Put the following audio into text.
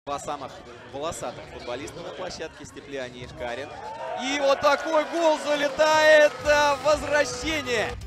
Два самых волосатых футболиста на площадке, Степлянин и Ишкарин. И вот такой гол залетает, возвращение.